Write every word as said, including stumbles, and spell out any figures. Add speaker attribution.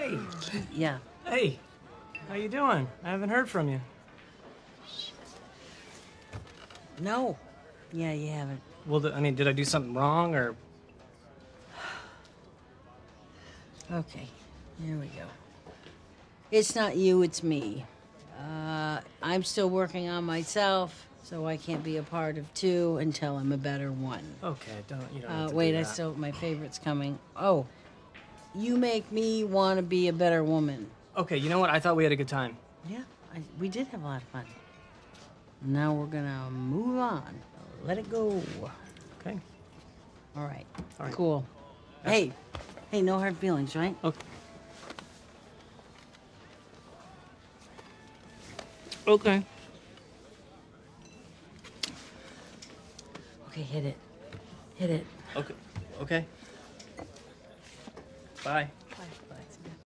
Speaker 1: Hey.
Speaker 2: Yeah.
Speaker 1: Hey. How you doing? I haven't heard from you.
Speaker 2: No. Yeah, you haven't.
Speaker 1: Well, I mean, did I do something wrong, or...
Speaker 2: Okay, here we go. It's not you, it's me. Uh, I'm still working on myself, so I can't be a part of two until I'm a better one.
Speaker 1: Okay, don't, you don't
Speaker 2: Uh,
Speaker 1: have to
Speaker 2: wait,
Speaker 1: do
Speaker 2: I
Speaker 1: that.
Speaker 2: still, my favorite's coming. Oh, you make me want to be a better woman.
Speaker 1: Okay, you know what? I thought we had a good time.
Speaker 2: Yeah, I, we did have a lot of fun. Now we're gonna move on. Let it go.
Speaker 1: Okay.
Speaker 2: All right.
Speaker 1: All right.
Speaker 2: Cool.
Speaker 1: Yeah.
Speaker 2: Hey, hey, no hard feelings, right?
Speaker 1: Okay. Okay.
Speaker 2: Okay, hit it. Hit it.
Speaker 1: Okay. Okay. Bye.